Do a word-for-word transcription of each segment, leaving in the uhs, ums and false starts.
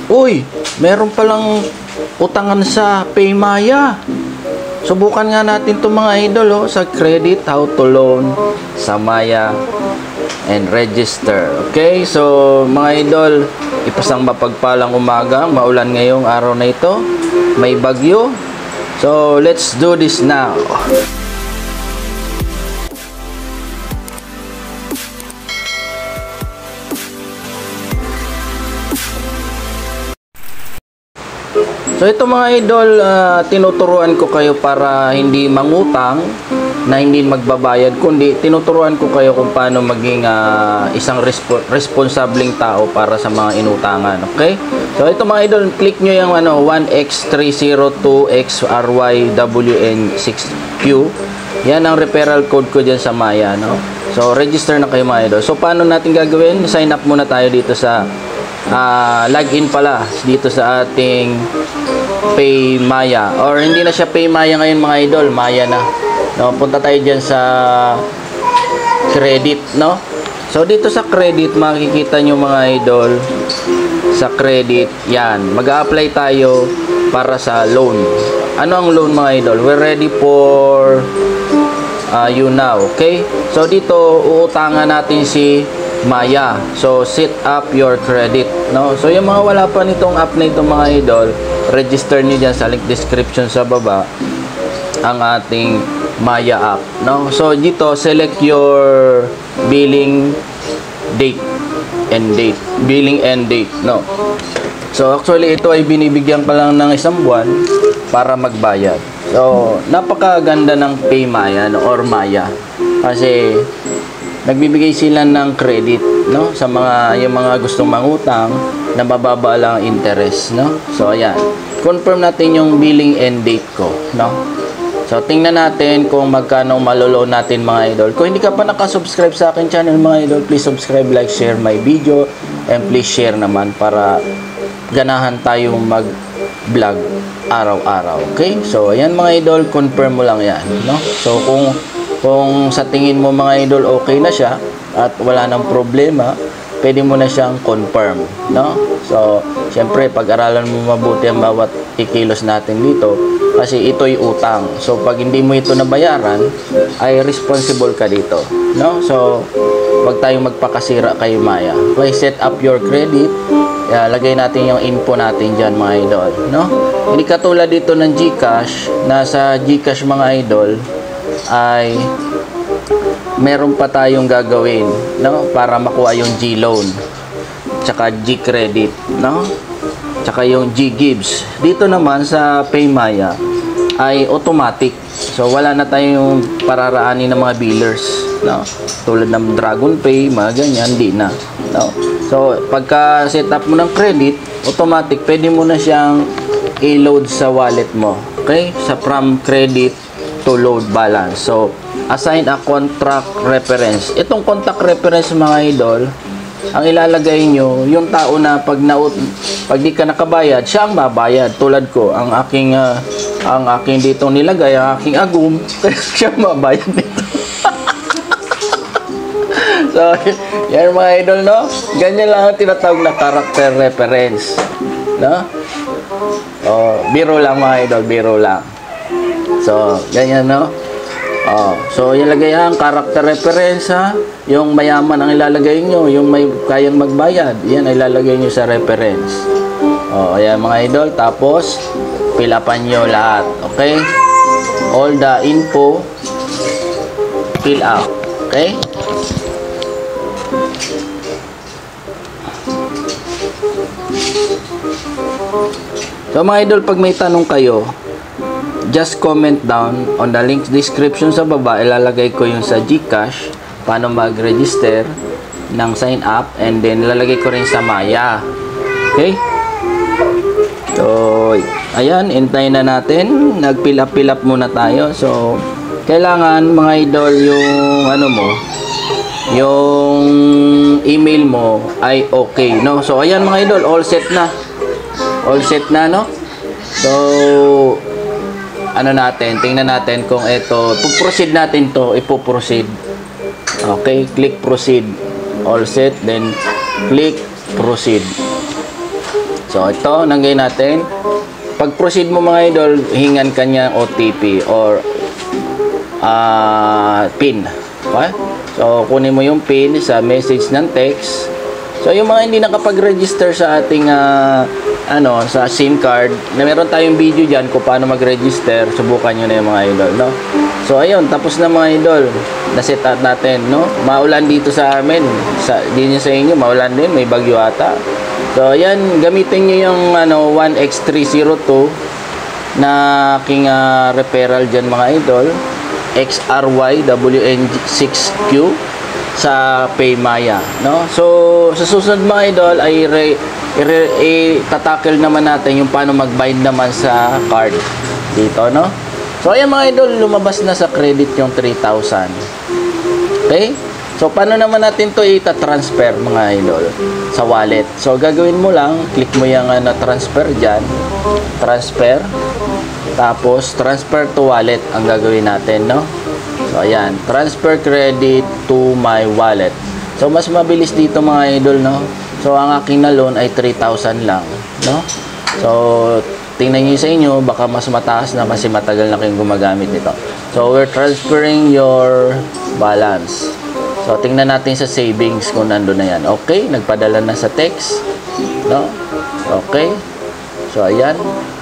Uy, meron palang utangan sa Paymaya. Subukan nga natin itong mga idol, oh, sa credit, how to loan sa Maya and register. Okay, so mga idol, ipasang mapagpalang umaga, maulan ngayong araw na ito, may bagyo. So let's do this now. So ito mga idol, uh, tinuturuan ko kayo para hindi mangutang, na hindi magbabayad, kundi tinuturuan ko kayo kung paano maging uh, isang respo responsableng tao para sa mga inutangan. Okay? So ito mga idol, click nyo yung ano, one x three zero two x r y w n six q. Yan ang referral code ko dyan sa Maya. No? So register na kayo mga idol. So paano natin gagawin? Sign up muna tayo dito sa Uh, login pala dito sa ating Paymaya, or hindi na siya Paymaya ngayon mga idol, Maya na, no? Punta tayo dyan sa credit, no? So dito sa credit makikita nyo mga idol, sa credit yan, mag-a-apply tayo para sa loan. Ano ang loan mga idol? We're ready for uh, you now. Okay, so dito uutangan natin si Maya. So set up your credit, no? So yung mga wala pa nitong app na ito mga idol, register niyo dyan sa link description sa baba ang ating Maya app, no? So dito select your billing date and date billing and date, no? So actually ito ay binibigyan ka lang ng isang buwan para magbayad. So napakaganda ng Paymaya, no? Or Maya, kasi nagbibigay sila ng credit, no, sa mga yung mga gustong mangutang na mababa lang interest, no. So ayan, confirm natin yung billing end date ko, no. So tingnan natin kung magkano maloloan natin mga idol. Kung hindi ka pa nakasubscribe sa akin channel mga idol, please subscribe, like, share my video, and please share naman para ganahan tayong mag vlog araw-araw. Okay, so ayan mga idol, confirm mo lang yan, no. So kung Kung sa tingin mo mga idol okay na siya at wala nang problema, pwede mo na siyang confirm, no? So, syempre pag-aralan mo mabuti ang bawat ikilos natin dito kasi ito'y utang. So, pag hindi mo ito nabayaran, ay responsible ka dito, no? So, wag tayong magpakasira kay Maya. Okay, set up your credit. Yeah, lagay natin yung info natin dyan mga idol, no? Hindi katulad dito ng GCash. Nasa GCash mga idol ay meron pa tayong gagawin, no, para makuha yung G-loan tsaka G-credit, no, tsaka yung G-gives. Dito naman sa Paymaya ay automatic. So wala na tayong pararaanin ng mga billers, no, tulad ng Dragon Pay, mga ganyan, di na, no. So pagka set up mo ng credit, automatic pwede mo na siyang i-load sa wallet mo. Okay, sa from credit to load balance. So assign a contract reference. Itong contact reference mga idol, ang ilalagay nyo yung tao na pag naut pag di ka nakabayad, siya ang mabayad. Tulad ko, ang aking uh, ang aking dito nilagay, ang aking agum, siya mabayad nito. So yan mga idol, no, ganyan lang ang tinatawag na character reference, no. Oh, biro lang mga idol, biro lang. So, ganyan, no? Oh, so, ilalagay ang character reference, ha? Yung mayaman ang ilalagay nyo, yung may kayang magbayad, yan ay ilalagay nyo sa reference. Oh, ayan mga idol. Tapos, fill upan nyo lahat. Okay? All the info, fill up. Okay? So, mga idol, pag may tanong kayo, just comment down on the link description sa baba. Ilalagay ko yung sa GCash, paano mag-register ng sign up, and then ilalagay ko rin sa Maya. Okay? So, ayan, hintayin na natin. Nag-fill up, fill up muna tayo. So, kailangan mga idol yung ano mo, yung email mo ay okay, no? So, ayan mga idol, all set na. All set na, no? So, ano natin, tingnan natin kung ito, proceed natin to, ipo-proceed. Okay, click proceed. All set, then click proceed. So, So, ito, nanggay natin. Pag-proceed mo mga idol, hingan kanya O T P or uh, PIN. Okay? So, kunin mo yung PIN sa message ng text. So, yung mga hindi nakapag-register sa ating uh, ano, sa SIM card, na meron tayong video dyan kung paano mag-register, subukan nyo na yung mga idol, no? So, ayun, tapos na mga idol. Na-set up natin, no? Maulan dito sa amin. Sa, din sa inyo, maulan din. May bagyo ata. So, ayan, gamitin nyo yung ano, one X three oh two na aking uh, referral dyan mga idol. X R Y W N six Q sa Paymaya, no? So, sa susunod mga idol ay i-tatakil naman natin yung paano mag-bind naman sa card dito, no? So, ayan mga idol, lumabas na sa credit yung three thousand. Okay? So, paano naman natin to ita-transfer mga idol sa wallet? So, gagawin mo lang, click mo yung ano, transfer dyan. Transfer. Tapos, transfer to wallet ang gagawin natin, no? So, ayan. Transfer credit to my wallet. So, mas mabilis dito mga idol, no? So, ang aking na loan ay three thousand lang, no? So, tingnan nyo sa inyo, baka mas mataas na kasi matagal na kayong gumagamit nito. So, we're transferring your balance. So, tingnan natin sa savings kung nandun na yan. Okay, nagpadala na sa text, no? Okay. So, ayan.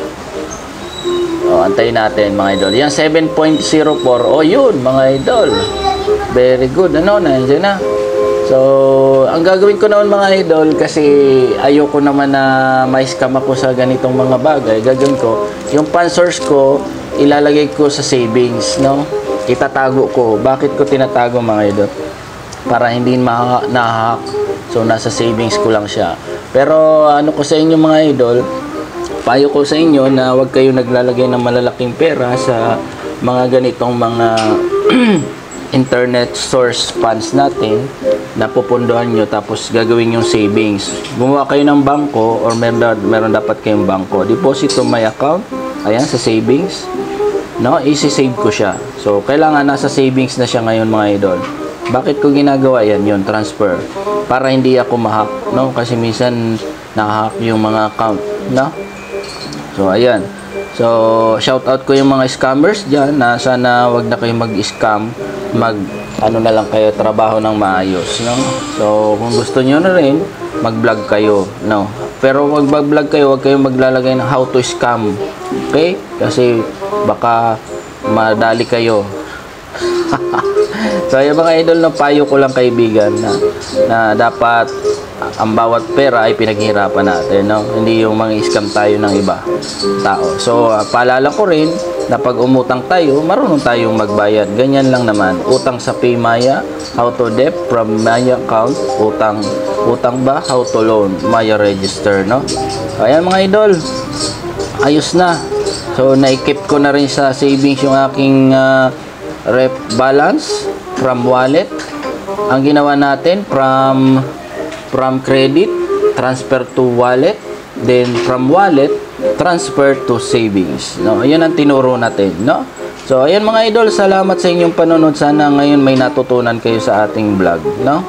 O, antayin natin mga idol. Yan, seven point zero four. O, yun, mga idol. Very good. Ano, nandiyan na. So, ang gagawin ko naman mga idol, kasi ayoko naman na ma-scam ako sa ganitong mga bagay. Gagawin ko, yung pan source ko, ilalagay ko sa savings, no? Itatago ko. Bakit ko tinatago mga idol? Para hindi ma-hack. So, nasa savings ko lang siya. Pero, ano ko sa inyo mga idol, payo ko sa inyo na huwag kayo naglalagay ng malalaking pera sa mga ganitong mga internet source funds natin na pupundohan nyo tapos gagawin yung savings. Gumawa kayo ng bangko or meron, meron dapat kayong bangko. Deposit to my account. Ayan, sa savings. No, isi-save ko siya. So, kailangan nasa savings na siya ngayon mga idol. Bakit ko ginagawa yan? Yun, transfer. Para hindi ako ma-hack. No? Kasi minsan na-hack yung mga account. No? So, ayan. So, shout out ko yung mga scammers dyan na sana wag na kayo mag-scam. Mag, ano na lang kayo, trabaho ng maayos. No? So, kung gusto nyo na rin, mag-vlog kayo. No? Pero wag mag-vlog kayo, wag kayong maglalagay ng how to scam. Okay? Kasi baka madali kayo. So, yung mga idol, na payo ko lang kaibigan na, na dapat ang bawat pera ay pinaghirapan natin, no? Hindi yung mga scam tayo ng iba tao. So, uh, paalala ko rin na pag umutang tayo, marunong tayong magbayad. Ganyan lang naman. Utang sa Paymaya, how to debt from Maya account, utang utang ba, how to loan, Maya register, no? Kaya mga idol, ayos na. So, naikip ko na rin sa savings yung aking uh, rep balance from wallet. Ang ginawa natin from from credit transfer to wallet, then from wallet transfer to savings, no? Ayun ang tinuro natin, no? So ayan mga idol, salamat sa inyong panonood. Sana ngayon may natutunan kayo sa ating vlog, no,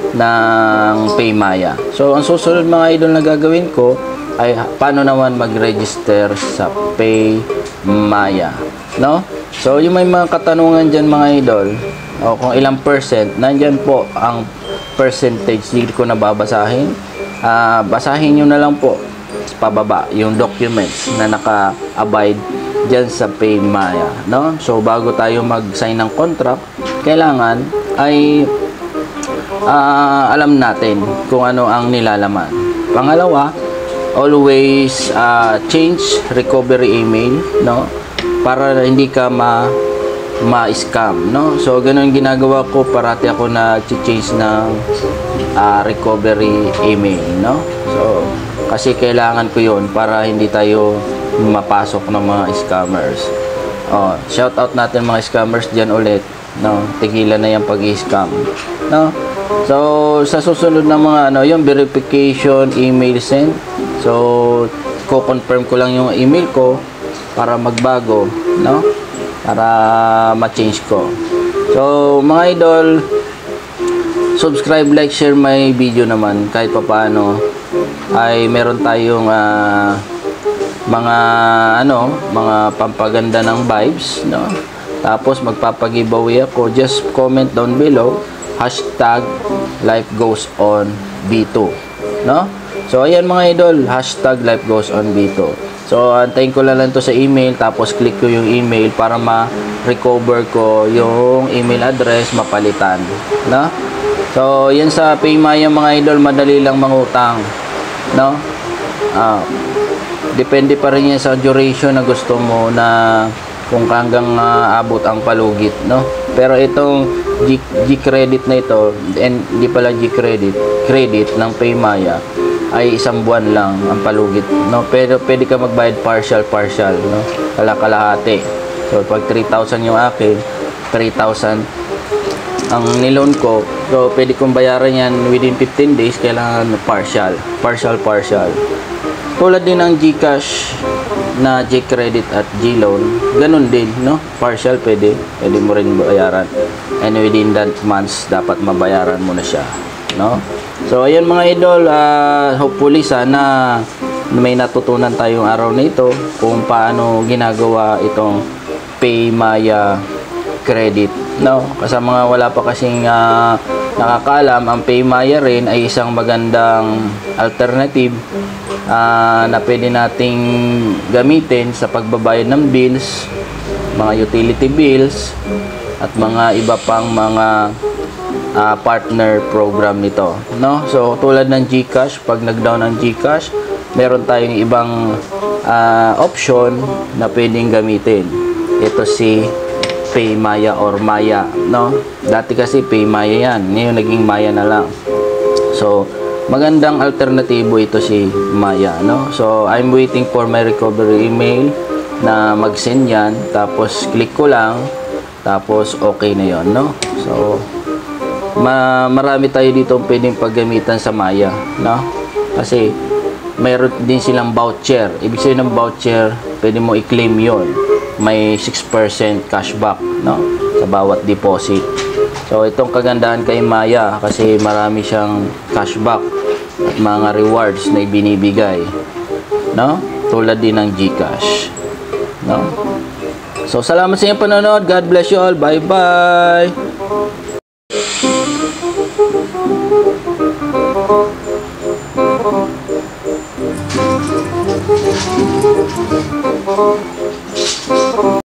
ng Paymaya. So ang susunod mga idol na gagawin ko ay paano naman mag-register sa Paymaya, no? So yung may mga katanungan dyan mga idol, o kung ilang percent, nandyan po ang percentage, hindi ko na babasahin. Uh, basahin nyo na lang po sa pababa yung documents na naka-abide dyan sa Paymaya, no? So bago tayo mag-sign ng contract, kailangan ay uh, alam natin kung ano ang nilalaman. Pangalawa, always uh, change recovery email, no? Para hindi ka ma ma-scam, no? So, ganun ginagawa ko. Parati ako na-change ng uh, recovery email, no? So, kasi kailangan ko yun para hindi tayo mapasok ng mga scammers. Oh, shout out natin mga scammers dyan ulit, no? Tigilan na yung pag-scam, no? So, sa susunod na mga ano, yung verification email send. So, ko-confirm ko lang yung email ko para magbago, no? Para ma-change ko. So, mga idol, subscribe, like, share my video naman kahit papaano ay meron tayong ah, mga ano, mga pampaganda ng vibes, no? Tapos magpapag-giveaway ako. Just comment down below hashtag life goes on B two, no? So ayan mga idol, hashtag life goes on B two. So antayin ko lang, lang to sa email, tapos click ko yung email para ma-recover ko yung email address, mapalitan, no? So yan sa Paymaya mga idol, madali lang mangutang, no? Ah, depende pa rin yan sa duration na gusto mo, na kung hanggang uh, abot ang palugit, no? Pero itong G, G-credit na ito, and hindi pala G-credit, credit ng Paymaya ay isang buwan lang ang palugit, no? Pero pwede ka magbayad partial partial, no? Kala-kalahati. So pag three thousand yung akin, three thousand ang niloan ko, so pwede kong bayaran yan within fifteen days, kailangan partial, partial partial. Tulad din ng GCash na G-credit at G-loan, ganun din, no? Partial pwede, pwede mo rin bayaran. And within that months, dapat mabayaran mo na siya, no? So, ayan mga idol, uh, hopefully sana may natutunan tayong araw na ito kung paano ginagawa itong Paymaya credit, no? Kasi mga wala pa kasing uh, nakakaalam, ang Paymaya rin ay isang magandang alternative Uh, na pwede nating gamitin sa pagbabayad ng bills, mga utility bills, at mga iba pang mga uh, partner program nito, no? So tulad ng GCash, pag nag-down ng GCash, meron tayong ibang uh, option na pwedeng gamitin. Ito si Paymaya or Maya, no? Dati kasi Paymaya yan, ngayon naging Maya na lang. So magandang alternatibo ito si Maya, no? So I'm waiting for my recovery email na mag-send yan, tapos click ko lang, tapos okay na yon, no? So ma marami tayo dito pwedeng paggamitan sa Maya, no? Kasi mayroon din silang voucher. Ibig sabihin ng voucher, pwede mo i-claim yon, may six percent cashback, no? Sa bawat deposit. So itong kagandahan kay Maya, kasi marami siyang cashback at mga rewards na ibinibigay, no? Tulad din ng GCash, no? So salamat sa inyong panonood. God bless you all. Bye bye.